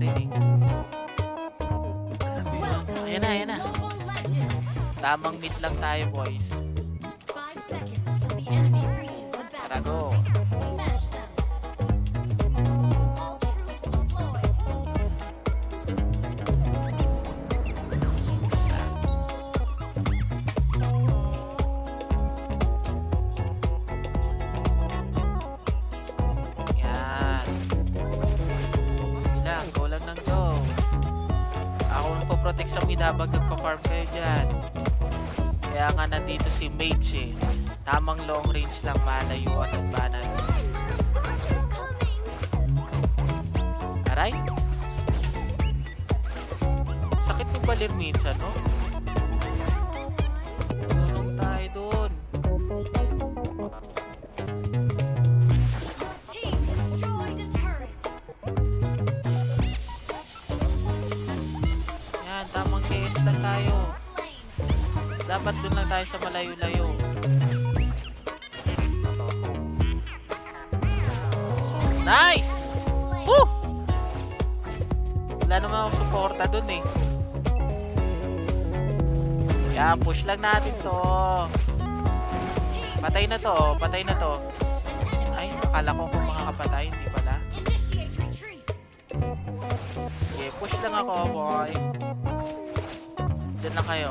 naririnig. Ayan na, ayan na. Tamang mid lang tayo, boys. Tara, go. Protect sa mid habang nagpa-farm kayo dyan. Kaya nga nandito si Mage eh. Tamang long range lang, malayuan at banan. Aray? Sakit mo balir minsan, no? Tulong tayo dun. Dapat dun lang tayo sa malayo-layo. Nice! Woo! Wala naman akong suporta dun eh. Yan, push lang natin to. Patay na to, patay na to. Ay, akala ko kung makakapatay, hindi pala. Okay, push lang ako, boy. Diyan na kayo.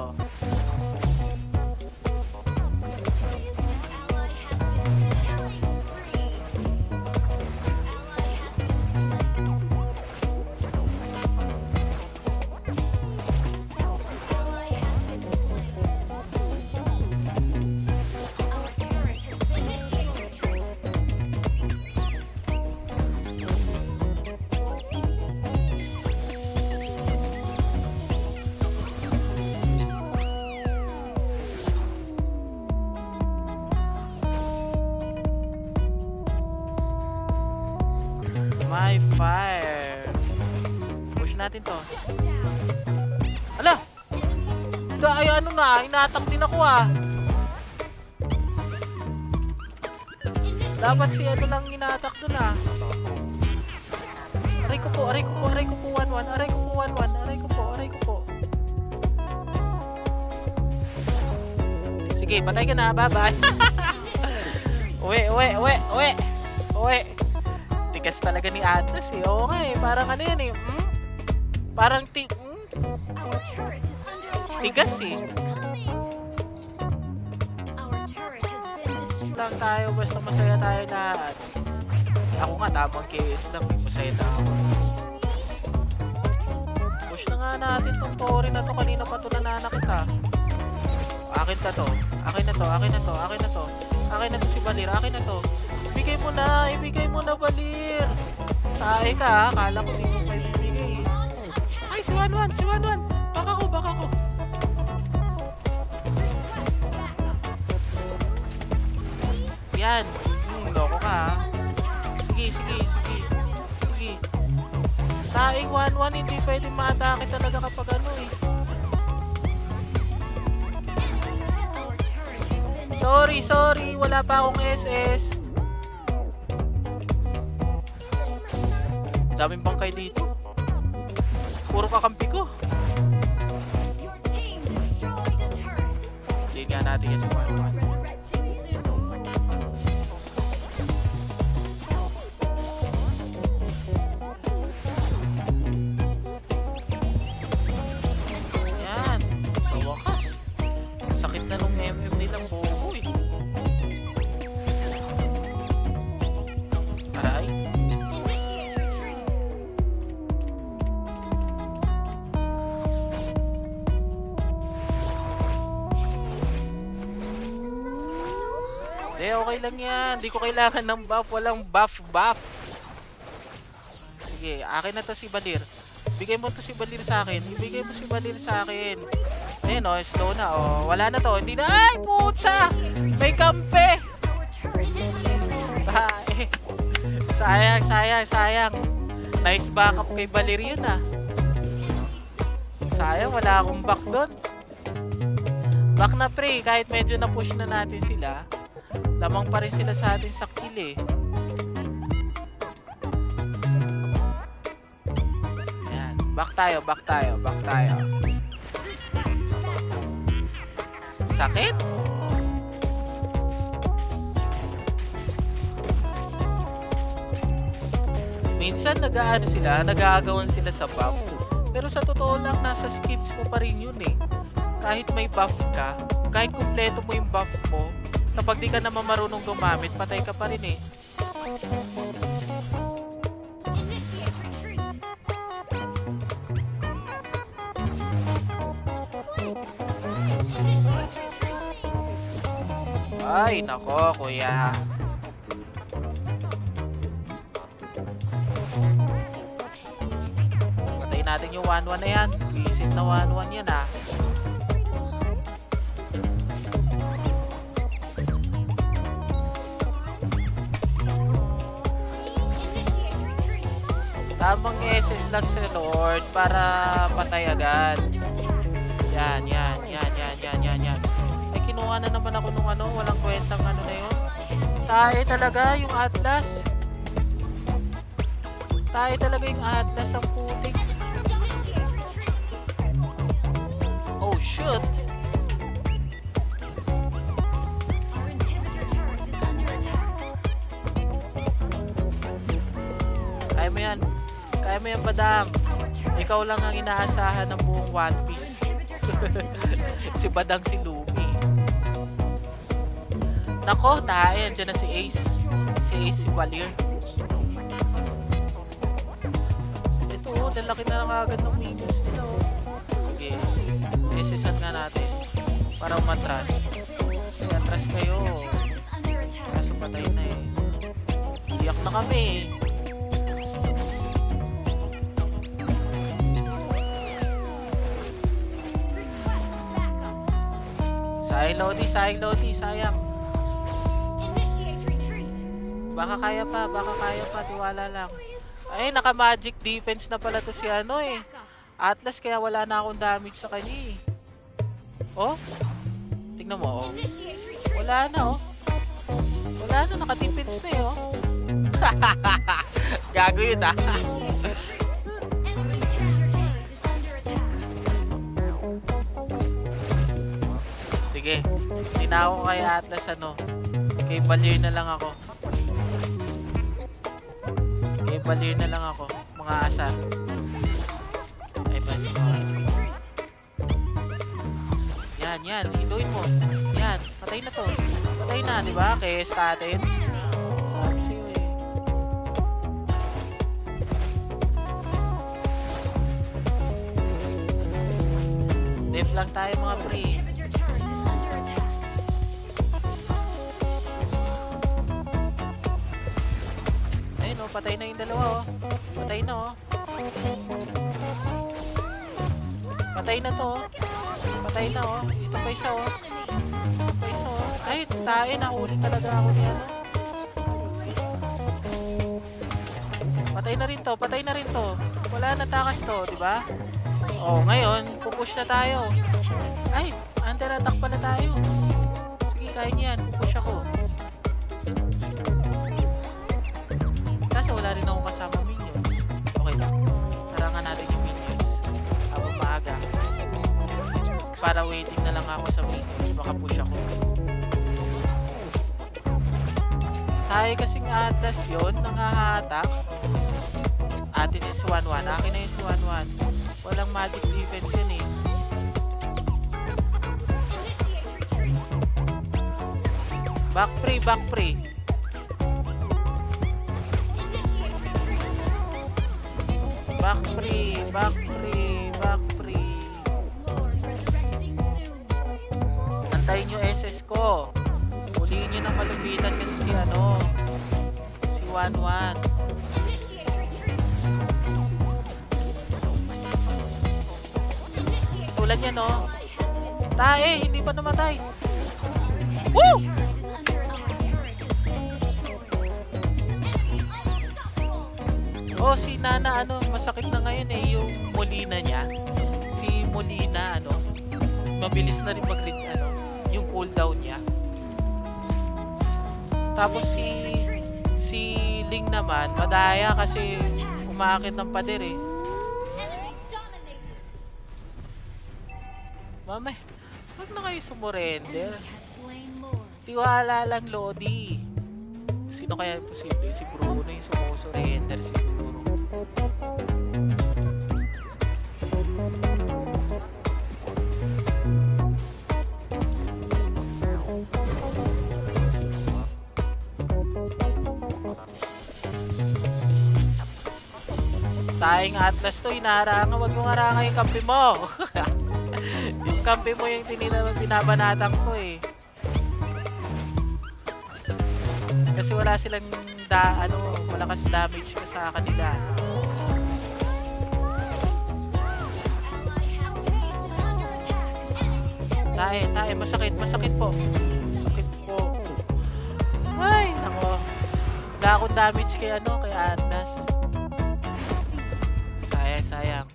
My fire. Push natin to. Ala! Ay, ano na, inatak din ako ah. Dapat si ano lang inatak dun ah. Aray ko po, aray ko po, aray ko po, 1-1, aray ko po, 1-1, aray ko po, aray ko po. Sige, patay ka na, bye-bye. Uwi, uwi, uwi, uwi. Uwi. Tigas talaga ni Atlas eh. Oo nga eh, parang ano yan eh. Parang tigas eh. Lang tayo, basta masaya tayo lahat. Ako nga, tamang KS lang. Masaya na ako. Push na nga natin tong Tori na to. Kanina pa to nananakit ha. Akin na to. Akin na to. Akin na to. Akin na to. Akin na to si Balir. Akin na to. Ibigay mo na. Ibigay mo na, Balir. Tae ka ha. Kala ko hindi mo pwede ibigay. Ay, si 1-1. Si 1-1. Baka ko. Baka ko. Yan. Loko ka ha. Sige, sige, sige. Sige. Taing 1-1. Hindi pwede ma-atake talaga kapag ano eh. Sorry, sorry. Wala pa akong SS. Daming bangkay dito. Puro kakampi ko. Hindi nga natin yung 1-1. Yan. Sa wakas. Sakit na nung MM nilang bobo eh. Aray. Hindi, okay lang yan. Hindi ko kailangan ng buff. Walang buff. Sige, akin na to si Balir. Bigay mo to si Balir sa akin. Ibigay mo si Balir sa akin. Ayun o, slow na o. Wala na to. Hindi na. Ay, putsa! May kampe! Ay, sayang, sayang, sayang. Nice backup kay Balir yun ah. Sayang, wala akong back doon. Back na pre. Kahit medyo na-push na natin sila, lamang pa rin sila sa atin sa kill eh. Back tayo, back tayo, back tayo. Sakit? Minsan nag-aagawan sila sa buff. Pero sa totoo lang, nasa skills mo pa rin yun eh. Kahit may buff ka, kahit kumpleto mo yung buff mo, kapag di ka naman marunong gumamit, patay ka pa rin eh. Ay, nako, kuya. Patayin natin yung 1-1 na yan. Visit na 1-1 yan ah. Tamang SS lang si Lord para patay agad. Yan. Ay, kinuha na naman ako nung ano, walang kwentang ano na yun. Tae talaga yung Atlas. Tae talaga yung Atlas, ang putik. Oh, shoot. Kaya mo yan. Kaya mo yan, Badang. Ikaw lang ang inaasahan ng buong One Piece. Si Badang, si Lumi. Nako, tayo. Diyan na si Ace. Si Ace, si Valir. Ito, lalaki na lang agad ng minions nila. Okay. Isisan nga natin. Para umatras. Umatras kayo. Kaso patay na eh. Iyak na kami eh. Sayang Lodi, sayang. Baka kaya pa, tiwala lang. Ay, naka-magic defense na pala to si ano eh. Atlas, kaya wala na akong damage sa kanya eh. Oh? Tignan mo, oh. Wala na, oh. Wala na, naka-defense na eh, oh. Gago yun, ah. Sige, hindi na ako kay Atlas ano. Kay Valir na lang ako. Kay Valir na lang ako, mga asar. Ay, basi mo. Yan, hiluin mo. Yan, patay na to. Patay na, di ba? Kaya statin. Sabi sa'yo eh. Def lang tayo mga pre. Patay na yung dalawa oh. Patay na oh. Patay na to oh. Patay na oh. Ito pa isa oh. Pa isa oh. Ay, tayo, nahuli talaga ako niya no? Patay na rin to. Wala na takas to, di ba? Oh, ngayon, pupush na tayo. Ay, under attack pala tayo. Sige, kaya niyan. Pupush ako. Wala rin ako kasama minions. Okay lang. Tarangan natin yung minions. Habang maaga. Para waiting na lang ako sa minions. Baka push ako. Tayo kasing Atlas yun. Nangahatak. Atin is 1-1. Akin na yung 1-1. Walang magic defense yun eh. Back free. Back free. Antayin nyo SS ko. Ulihin nyo ng malupitan kasi si ano. Si 1-1. Tulad yan no. Tae, hindi pa namatay. Woo! Oh, si Nana, ano, masakit na ngayon eh, yung Molina niya. Si Molina, ano, mabilis na rin ano, yung cooldown niya. Tapos si Ling naman, madaya kasi umaakit ng pader eh. Mamay, wag na kayo sumurrender. Enemy has slain Lord. Tiwala lang, Lodi. Sino kaya posible? Si Bruno yung sumusurrender siguro. Tayong Atlas to, inaharangan. Wag yung harangan yung kampi mo. Yung kampi mo yung binabanatang ko eh. Kasi wala silang malakas damage ka sa kanila. Tayo, masakit po. Masakit po. Ay, nako. Wala akong damage kay Atlas. Sayang.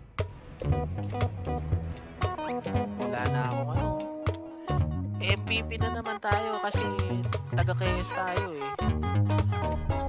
Wala na akong MVP na naman tayo kasi taga-KS tayo eh.